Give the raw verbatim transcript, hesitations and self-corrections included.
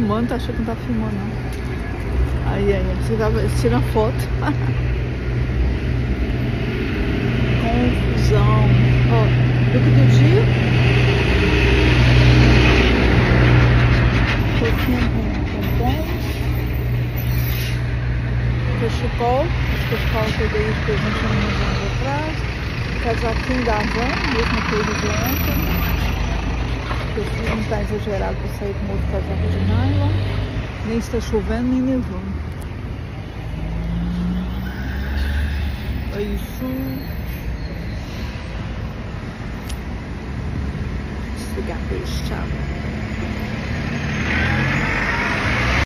filmando, tá achando que não tá filmando não. Aí, aí, você tava tirando foto. Confusão. Ó, look do dia. Coquinha com bombons. Cachecol. Esse cachecol que eu dei de presente há uns anos atrás. Casaquinho da Van, mesma coisa de ontem. Eu não tá exagerado para sair com outro casaco de nylon. Nem está chovendo, nem nevando. É isso. Desligar a peixe, tchau.